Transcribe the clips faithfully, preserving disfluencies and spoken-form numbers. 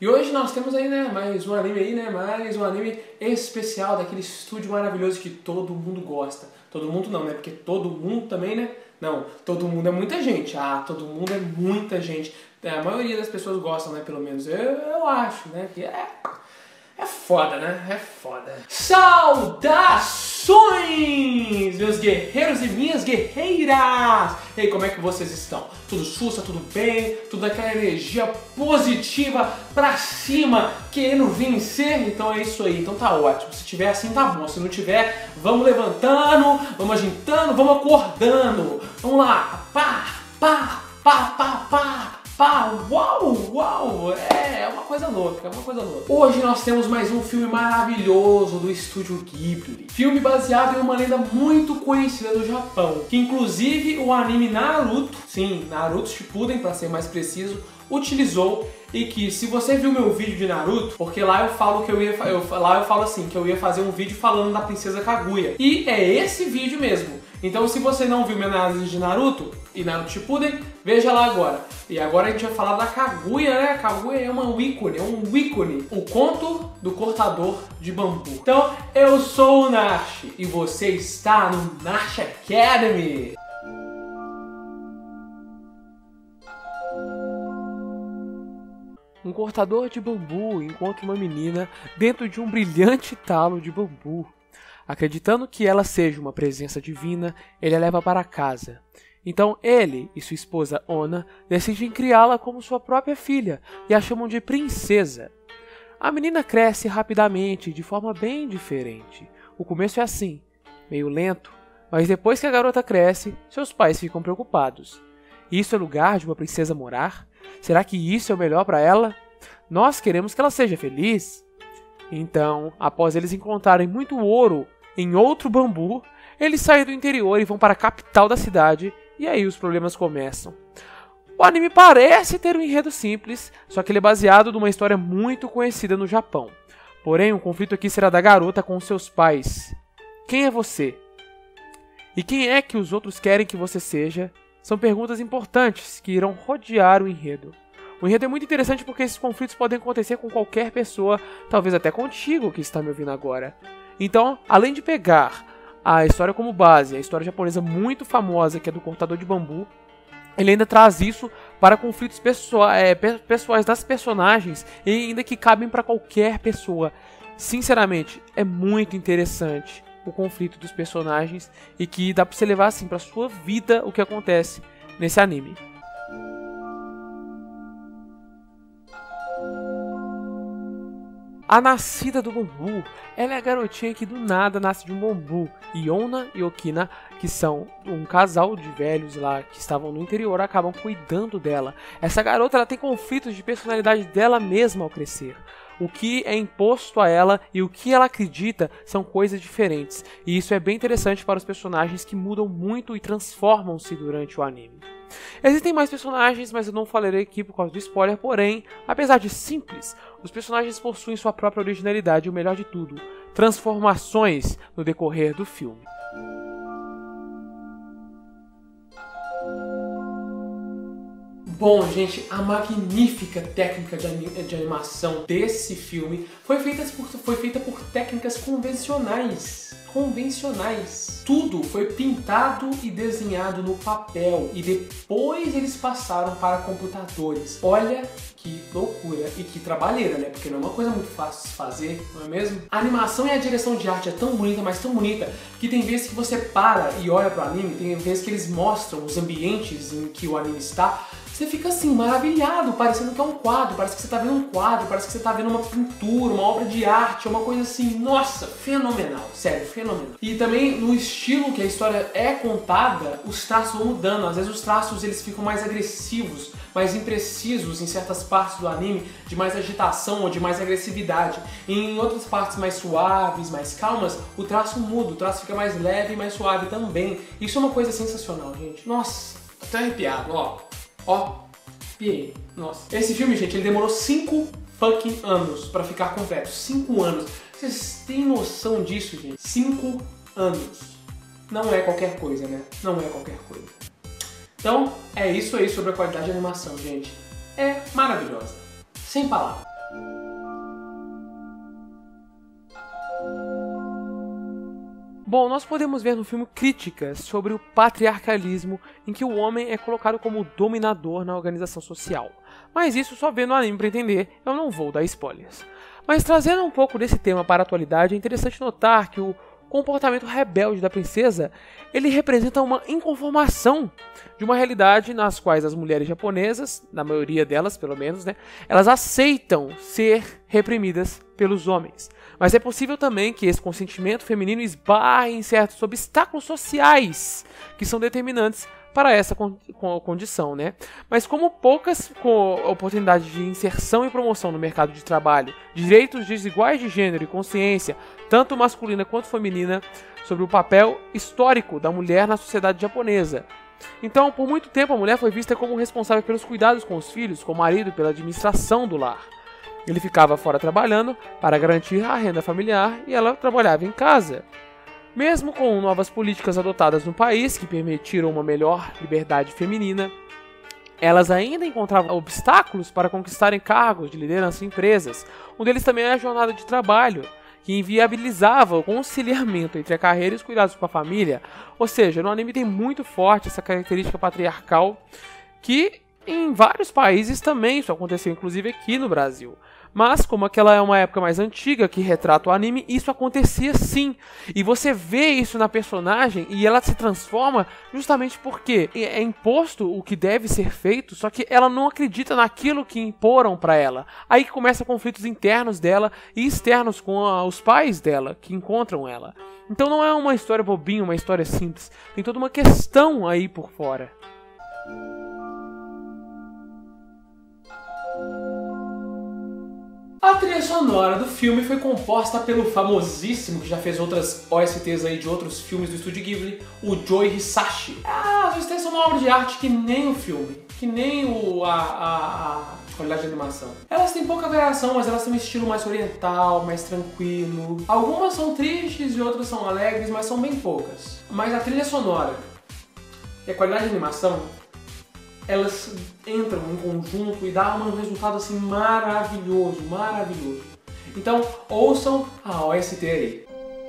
E hoje nós temos aí, né, mais um anime aí, né, mais um anime especial daquele estúdio maravilhoso que todo mundo gosta. Todo mundo não, né, porque todo mundo também, né, não, todo mundo é muita gente, ah, todo mundo é muita gente. A maioria das pessoas gostam, né, pelo menos, eu, eu acho, né, que é... É foda, né? É foda. Saudações, meus guerreiros e minhas guerreiras! E aí, como é que vocês estão? Tudo sussa, tudo bem? Tudo aquela energia positiva pra cima, querendo vencer? Então é isso aí, então tá ótimo. Se tiver assim, tá bom. Se não tiver, vamos levantando, vamos agitando, vamos acordando. Vamos lá, pá, pá, pá, pá, pá. Pá, uau, uau, é, é uma coisa louca, é uma coisa louca. Hoje nós temos mais um filme maravilhoso do estúdio Ghibli. Filme baseado em uma lenda muito conhecida do Japão, que inclusive o anime Naruto, sim, Naruto Shippuden para ser mais preciso, utilizou. E que se você viu meu vídeo de Naruto, porque lá eu falo que eu ia, eu, lá eu falo assim, que eu ia fazer um vídeo falando da princesa Kaguya. E é esse vídeo mesmo. Então se você não viu minha análise de Naruto e Naruto Shippuden, veja lá agora. E agora a gente vai falar da Kaguya, né? Kaguya é uma ícone, é um ícone. O conto do cortador de bambu. Então, eu sou o Nash e você está no Nash Academy. Um cortador de bambu encontra uma menina dentro de um brilhante talo de bambu. Acreditando que ela seja uma presença divina, ele a leva para casa. Então ele e sua esposa Onna decidem criá-la como sua própria filha e a chamam de princesa. A menina cresce rapidamente de forma bem diferente. O começo é assim, meio lento, mas depois que a garota cresce, seus pais ficam preocupados. Isso é lugar de uma princesa morar? Será que isso é o melhor para ela? Nós queremos que ela seja feliz. Então, após eles encontrarem muito ouro em outro bambu, eles saem do interior e vão para a capital da cidade, e aí os problemas começam. O anime parece ter um enredo simples, só que ele é baseado numa história muito conhecida no Japão. Porém, o conflito aqui será da garota com seus pais. Quem é você? E quem é que os outros querem que você seja? São perguntas importantes que irão rodear o enredo. O enredo é muito interessante porque esses conflitos podem acontecer com qualquer pessoa, talvez até contigo que está me ouvindo agora. Então, além de pegar a história como base, a história japonesa muito famosa que é do cortador de bambu, ele ainda traz isso para conflitos pessoa, é, pessoais das personagens e ainda que cabem para qualquer pessoa. Sinceramente, é muito interessante o conflito dos personagens e que dá para você levar assim para sua vida o que acontece nesse anime. A nascida do bambu, ela é a garotinha que do nada nasce de um bambu. E Onna e Okina, que são um casal de velhos lá que estavam no interior, acabam cuidando dela. Essa garota ela tem conflitos de personalidade dela mesma ao crescer. O que é imposto a ela e o que ela acredita são coisas diferentes. E isso é bem interessante para os personagens que mudam muito e transformam-se durante o anime. Existem mais personagens, mas eu não falarei aqui por causa do spoiler, porém, apesar de simples, os personagens possuem sua própria originalidade e o melhor de tudo, transformações no decorrer do filme. Bom, gente, a magnífica técnica de, anim de animação desse filme foi feita por, foi feita por técnicas convencionais. Convencionais. Tudo foi pintado e desenhado no papel e depois eles passaram para computadores. Olha que loucura e que trabalheira, né? Porque não é uma coisa muito fácil de fazer, não é mesmo? A animação e a direção de arte é tão bonita, mas tão bonita, que tem vezes que você para e olha para o anime, tem vezes que eles mostram os ambientes em que o anime está, você fica assim, maravilhado, parecendo que é um quadro, parece que você está vendo um quadro, parece que você está vendo uma pintura, uma obra de arte, uma coisa assim, nossa, fenomenal, sério, fenomenal. E também no estilo que a história é contada, os traços vão mudando, às vezes os traços eles ficam mais agressivos, mais imprecisos em certas partes do anime, de mais agitação ou de mais agressividade. E em outras partes mais suaves, mais calmas, o traço muda, o traço fica mais leve e mais suave também. Isso é uma coisa sensacional, gente. Nossa, tô até arrepiado, ó. Ó, piei. Nossa. Esse filme, gente, ele demorou cinco fucking anos pra ficar completo. cinco anos. Vocês têm noção disso, gente? cinco anos. Não é qualquer coisa, né? Não é qualquer coisa. Então, é isso aí sobre a qualidade de animação, gente. É maravilhosa. Sem palavras. Bom, nós podemos ver no filme críticas sobre o patriarcalismo em que o homem é colocado como dominador na organização social. Mas isso só vendo o anime para entender, eu não vou dar spoilers. Mas trazendo um pouco desse tema para a atualidade, é interessante notar que o comportamento rebelde da princesa, ele representa uma inconformação de uma realidade nas quais as mulheres japonesas, na maioria delas pelo menos, né, elas aceitam ser reprimidas pelos homens. Mas é possível também que esse consentimento feminino esbarre em certos obstáculos sociais que são determinantes para essa condição, né? Mas como poucas oportunidades de inserção e promoção no mercado de trabalho, direitos desiguais de gênero e consciência, tanto masculina quanto feminina, sobre o papel histórico da mulher na sociedade japonesa. Então, por muito tempo, a mulher foi vista como responsável pelos cuidados com os filhos, com o marido, pela administração do lar. Ele ficava fora trabalhando para garantir a renda familiar e ela trabalhava em casa. Mesmo com novas políticas adotadas no país, que permitiram uma melhor liberdade feminina, elas ainda encontravam obstáculos para conquistarem cargos de liderança em empresas. Um deles também é a jornada de trabalho, que inviabilizava o conciliamento entre a carreira e os cuidados com a família. Ou seja, no anime tem muito forte essa característica patriarcal, que em vários países também isso aconteceu, inclusive aqui no Brasil. Mas, como aquela é uma época mais antiga que retrata o anime, isso acontecia sim. E você vê isso na personagem e ela se transforma justamente porque é imposto o que deve ser feito, só que ela não acredita naquilo que imporam para ela. Aí que começam conflitos internos dela e externos com a, os pais dela, que encontram ela. Então não é uma história bobinha, uma história simples. Tem toda uma questão aí por fora. A trilha sonora do filme foi composta pelo famosíssimo, que já fez outras O S Ts aí de outros filmes do Estúdio Ghibli, o Joe Hisaishi. Ah, as O S Ts são uma obra de arte que nem o filme, que nem o, a, a, a qualidade de animação. Elas têm pouca variação, mas elas têm um estilo mais oriental, mais tranquilo. Algumas são tristes e outras são alegres, mas são bem poucas. Mas a trilha sonora e a qualidade de animação, elas entram em conjunto e dá um resultado assim maravilhoso, maravilhoso. Então, ouçam a O S T aí.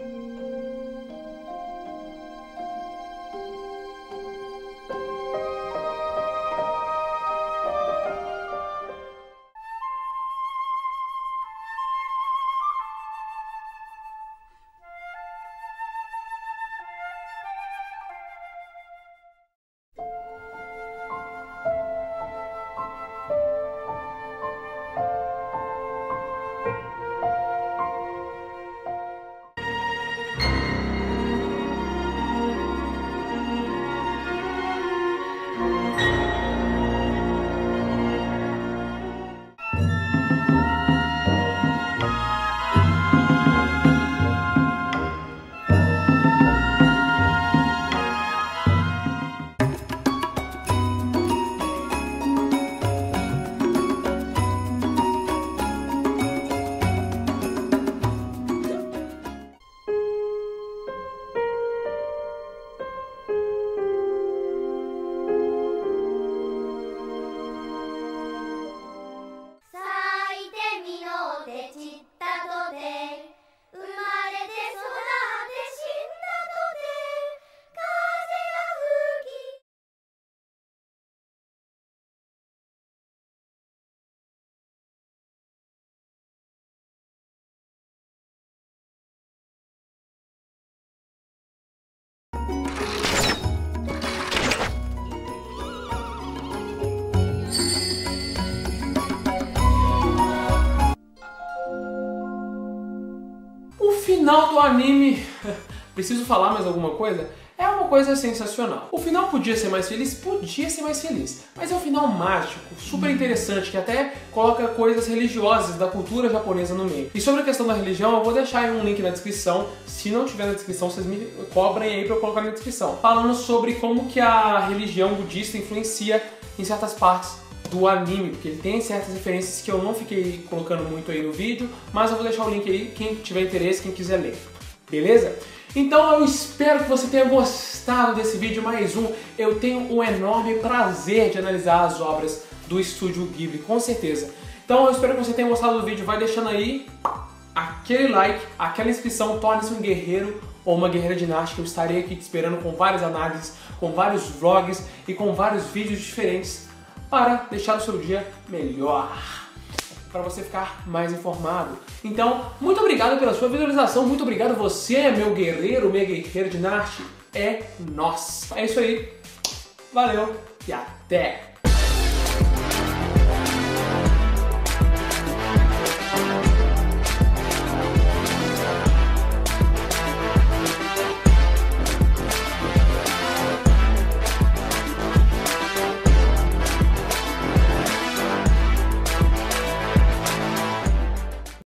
Final do anime, preciso falar mais alguma coisa? É uma coisa sensacional. O final podia ser mais feliz? Podia ser mais feliz. Mas é um final mágico, super interessante, que até coloca coisas religiosas da cultura japonesa no meio. E sobre a questão da religião, eu vou deixar aí um link na descrição. Se não tiver na descrição, vocês me cobrem aí pra eu colocar na descrição. Falando sobre como que a religião budista influencia em certas partes do anime, porque ele tem certas referências que eu não fiquei colocando muito aí no vídeo, mas eu vou deixar o link aí, quem tiver interesse, quem quiser ler. Beleza? Então eu espero que você tenha gostado desse vídeo, mais um. Eu tenho um enorme prazer de analisar as obras do Estúdio Ghibli, com certeza. Então eu espero que você tenha gostado do vídeo. Vai deixando aí aquele like, aquela inscrição, torne-se um guerreiro ou uma guerreira de Narte, que eu estarei aqui te esperando com várias análises, com vários vlogs e com vários vídeos diferentes para deixar o seu dia melhor, para você ficar mais informado. Então, muito obrigado pela sua visualização, muito obrigado você, meu guerreiro, minha guerreira de Narte. É nós. É isso aí. Valeu e até!